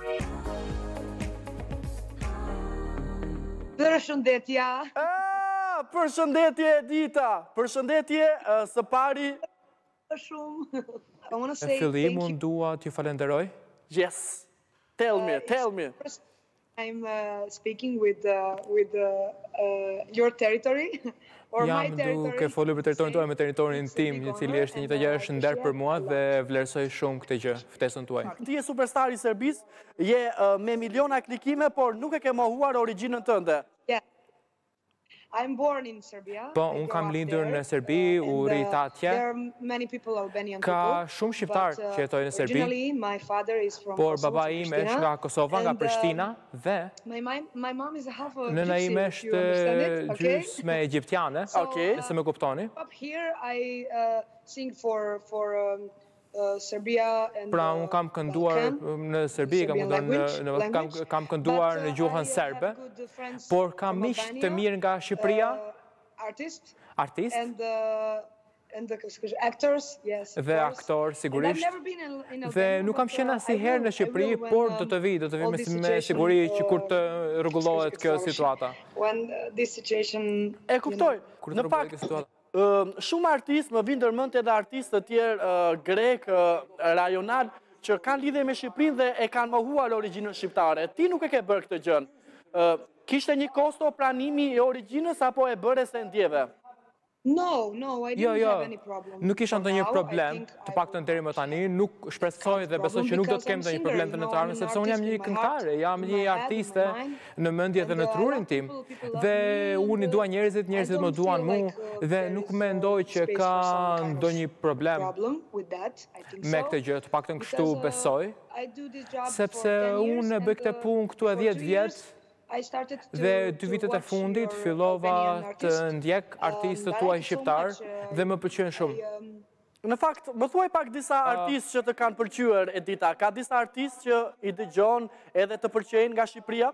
Përshëndetje. Përshëndetje Edita. Përshëndetje së pari. Shumë. Në fillim unë dua t'ju falenderoj. Yes. Tell me. I'm speaking with your territory or my Jam territory. duke folur për territorin tuaj me territorin tim, i cili është një gjë është nder për mua dhe vlerësoj shumë këtë gjë, ftesën tuaj. Ti je superstar i Serbisë, je me miliona klikime, por nuk e ke mohuar origjinën tënde. Yeah. I'm born in Serbia. Po, unë kam lindur në Serbi, u rrit atje. There are many people, Albanian people. Ka shumë shqiptar që jetojnë në Serbi. Originally, my father is from Por Kosovo, baba im është nga Kosova, nga Prishtina dhe my mom is half a nëna gypsy, ime if you understand it, është okay? gjysmë egjiptiane, nëse më kuptoni. Up here I sing for Serbia and Pra unë kam kënduar në Serbi, kam kënduar në gjuhën serbe, por kam miq të mirë nga Shqipëria, artist and actors, yes. Dhe aktor, sigurisht. Dhe nuk kam qenë asnjëherë në Shqipëri, por do të vi me siguri që kur të rregullohet kjo situata. When this situation E kuptoj. Në fakt, shumë artistë, më vinë ndërmend edhe artistë të tjerë grek, rajonal, që kanë lidhje me Shqipërinë dhe e kanë mohuar origjinën shqiptare. Ti nuk e ke bërë këtë gjë. Kishte një kosto pranimi i origjinës apo e bëre se ndjeve? No, I didn't have any problem. Nuk kisha ndonjë problem, të paktën deri më tani, nuk shpresoj dhe besoj që nuk do të kem ndonjë problem të ndërtuar, sepse unë jam një këngëtare, jam një artiste në mendje dhe në trurin tim, dhe unë i dua njerëzit më duan mua dhe nuk mendoj që ka ndonjë problem me këtë gjë, të paktën kështu besoj, sepse unë bëj këtë punë këtu e 10 vjet. Dhe 2 vitet e fundit fillova të ndjek artistët tuaj shqiptar dhe më pëlqejnë shumë. Në fakt, më thuaj pak disa artistë që të kanë pëlqyer, Edita. Ka disa artistë që i dëgjon edhe të pëlqejnë nga Shqipëria?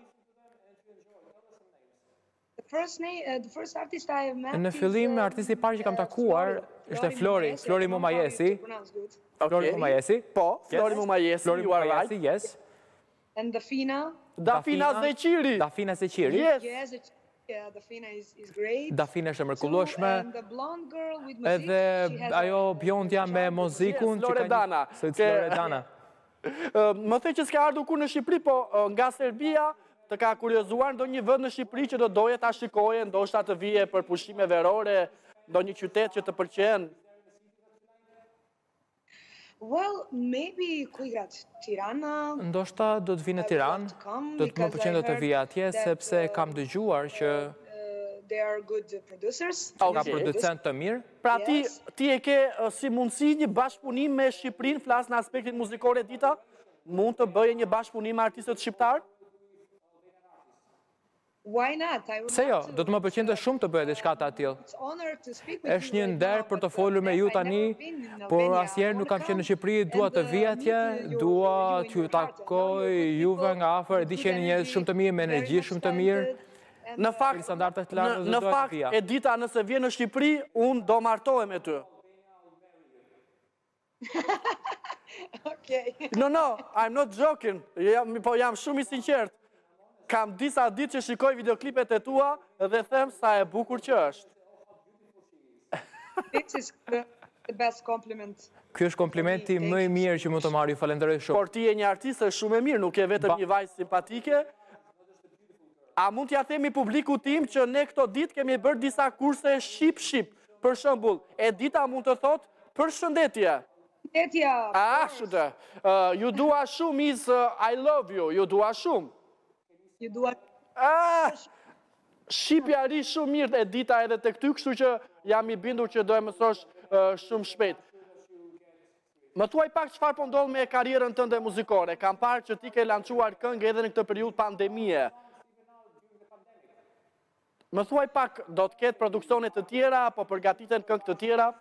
Në fillim, artisti i parë që kam takuar është Flori Mumajesi. Flori Mumajesi? Po, Flori Mumajesi, you are right. Yes. And Dafina Zeqiri. Dafina Zeqiri. Yes, Dafina is great. Dafina është e mrekullueshme. Edhe ajo bjondja me muzikun Loredana. Loredana. Më the që s'ka ardhur kur në Shqipëri, po nga Serbia të ka kuriozuar ndonjë vend në Shqipëri që do doje ta shikoje, ndoshta të vije për pushime verore, ndonjë qytet që të pëlqen? Well, maybe figurat Tirana. Ndoshta do të vi në Tiranë, do të më pëlqen të vi atje, sepse kam dëgjuar që they are good producers. Ka producent të mirë. Pra ti e ke si mundësi një bashkëpunim me Shqipërinë, flas në aspektin muzikor, Edita? Mund të bëje një bashkëpunim me artistët shqiptar? Why not? Se jo, do të më pëlqente shumë të bëj diçka të tillë. Është një nder për të folur me ju tani, por asnjëherë nuk kam qenë në Shqipëri, dua të vi atje, dua t'ju takoj juve nga afër, e di që jeni njerëz shumë të mirë, me energji shumë të mirë. Në fakt, Edita, nëse vjen në Shqipëri, unë do martohem me ty. Okay. No, I'm not joking, po jam shumë i sinqert. Kam disa ditë që shikoj videoklipet e tua dhe them sa e bukur që është. This is the best compliment. Ky është komplimenti më i mirë që mund të marr, ju falenderoj shumë. Por ti je një artiste shumë e mirë, nuk je vetëm një vajzë simpatike. A mund t'ja themi publiku tim që ne këto ditë kemi bërë disa kurse shqip. Për shembull, Edita mund të thotë përshëndetje. Përshëndetje. Ju dua shumë is I love you, ju dua shumë. Shqipjari shumë mirë, Edita, edhe të këty, kështu që jam i bindur që do e mësosh shumë shpejt. Më thuaj pak çfarë po ndodh me karrierën tënde muzikore. Kam parë që ti ke lançuar këngë edhe në këtë periudhë pandemie. Më thuaj pak, do të ketë produksione të tjera apo përgatiten këngë të tjera?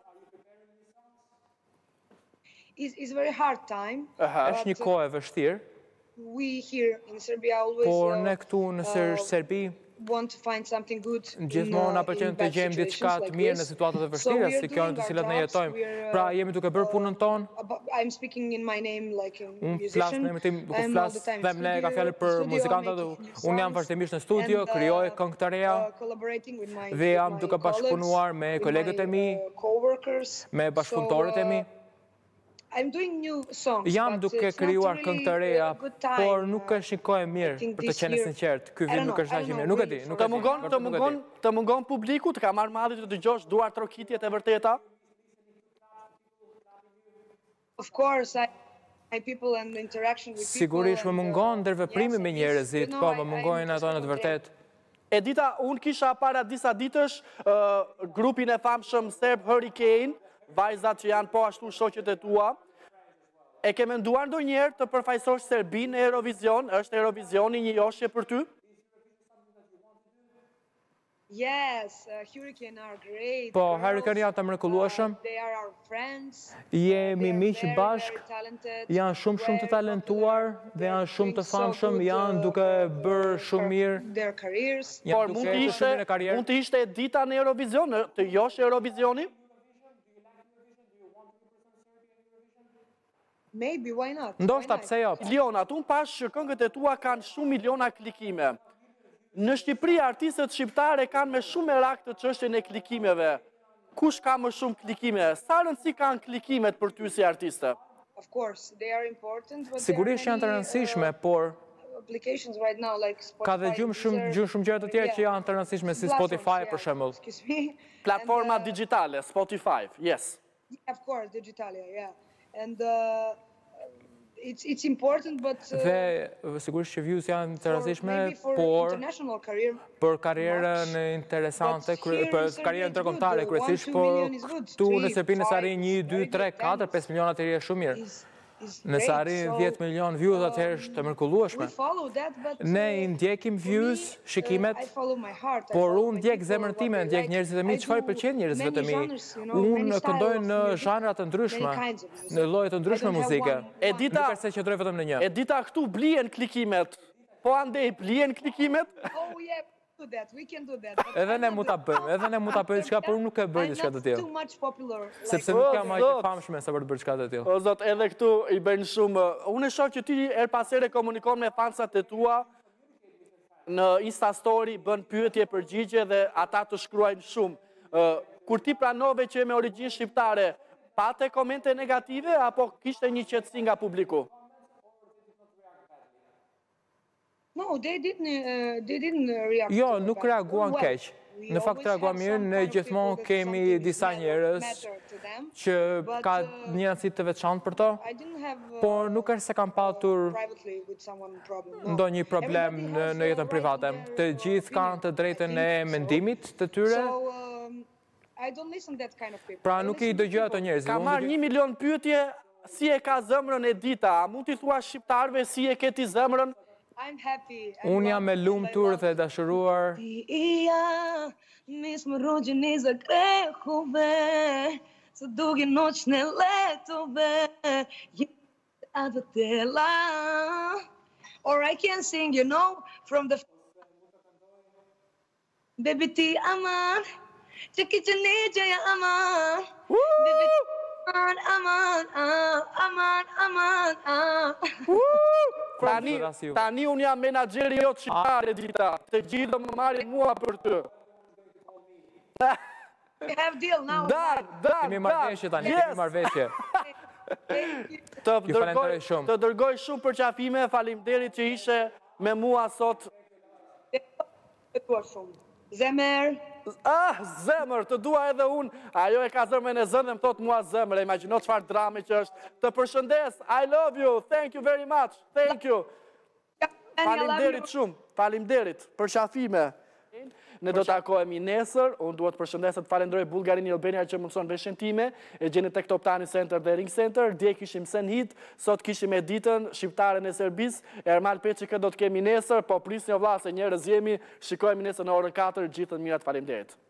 It's very hard time. Është një kohë e vështirë. We here in Serbia always Por ne këtu në Serbi want to find something good Gjithmonë na pëlqen të gjejmë diçka të mirë në situatat e vështira, si kjo në të cilat ne jetojmë. Pra jemi duke bërë punën tonë. I'm speaking in my name like a Unë flas musician. në emrin tim, kur flas them ne ka fjalë për muzikantat, unë jam vazhdimisht në studio, krijoj këngë të reja dhe jam duke bashkëpunuar me kolegët e mi, me bashkëpunëtorët e mi. Jam duke krijuar këngë të reja, por nuk e shikoj mirë për të qenë sinqert. Ky vit nuk është aq i mirë. Nuk e di, nuk Të mungon publiku, të ka marrë madhi të dëgjosh duar trokitjet e vërteta? Of course, my people and interaction with people. Sigurisht më mungon ndërveprimi me njerëzit, po më mungojnë ato në të vërtetë. Edita, unë kisha para disa ditësh grupin e famshëm serb Hurricane, vajzat që janë po ashtu shoqet e tua. E ke menduar ndonjëherë të përfaqësosh Serbinë në Eurovision? Është Eurovisioni një joshje për ty? Yes, Hurricane are great. Po, Hurricane janë të mrekullueshëm. They are our friends. Jemi miq bashk, janë shumë të talentuar dhe janë shumë të famshëm, janë duke bërë shumë mirë. Their careers. Por mund të ishte Edita në Eurovision, të josh Eurovisioni? Maybe, why not? Ndoshta pse jo? Milionat, unë pash që këngët e tua kanë shumë miliona klikime. Në Shqipëri, artistët shqiptare kanë me shumë merak të çështjen e klikimeve. Kush ka më shumë klikime? Sa rëndësi kanë klikimet për ty si artiste? Of course, they are important, but Sigurisht janë të rëndësishme, por applications right now like Spotify. ka dhe shumë gjëra të tjera që janë të rëndësishme si Spotify për shembull. Excuse me. Platforma digjitale, Spotify, yes. Of course, digitalia, yeah. And it's important, but Dhe sigurisht që views janë të rëndësishme, for por international career, për karrierën interesante, për karrierën ndërkombëtare kryesisht, por këtu në Serbi nëse arrin 1, 2, 3, 4, 5 miliona të është shumë mirë. Nëse arrin 10 milion views atëherë është të mrekullueshme. Ne i ndjekim views, shikimet, por unë ndjek zemrën time, ndjek njerëzit e mi, çfarë pëlqen njerëzve të mi. Unë këndoj në zhanra të ndryshme, në lloje të ndryshme muzike. Edita, nuk është se qëndroj vetëm në një. Edita, këtu blien klikimet. Po andej blien klikimet? Oh yeah, we can do that. Edhe ne mund ta bëjmë diçka, por unë nuk e bëj diçka të tillë. Too much popular. Sepse nuk jam aq e famshme sa për të bërë diçka të tillë. O zot, edhe këtu i bëjnë shumë. Unë e shoh që ti her pas here komunikon me fansat e tua në Insta Story, bën pyetje përgjigje dhe ata të shkruajnë shumë. Kur ti pranove që je me origjinë shqiptare, pate komente negative apo kishte një qetësi nga publiku? No, they didn't react. Jo, nuk reaguan keq. Në fakt reaguan mirë, ne gjithmonë kemi disa njerëz që ka një rëndësi të veçantë për to, por nuk është se kam patur ndonjë problem në jetën private. Të gjithë kanë të drejtën e mendimit të tyre. Pra nuk i dëgjoj ato njerëz. Ka marrë 1 milion pyetje si e ka zemrën Edita. A mund t'i thua shqiptarëve si e ke ti zemrën? Unë jam e lumtur dhe dashuruar. Nismë rrugën e zagrehove, së duke noćne letove, jetë tela. Or I can sing, you know, from the... Baby ti aman, që ki që një gjëja aman. Baby ti aman, aman. Tani unë jam menaxheri jot shqiptar, Edita. Të gjithë do më marrin mua për ty. We have deal now. Kemi marrëveshje tani, kemi marrëveshje. Të dërgoj shumë përqafime, faleminderit që ishe me mua sot. Zemër. Zemër, të dua edhe unë. Ajo e ka zemrën e zënë dhe më thot mua zemër. Imagjino çfarë drame që është. Të përshëndes. I love you. Thank you very much. Thank you. Faleminderit shumë. Faleminderit. Përqafime. Ne do të takohemi nesër. Unë duhet përshëndes të falenderoj Bullgarin e Albania që mundson veshjen time. E gjeni tek Toptani Center dhe Ring Center. Dje kishim Sen Hit, sot kishim Editën, shqiptaren e Serbisë. Ermal Peçi që do të kemi nesër, po prisni o vlla se njerëz jemi. Shikojmë nesër në orën 4, gjithë të mirat, faleminderit.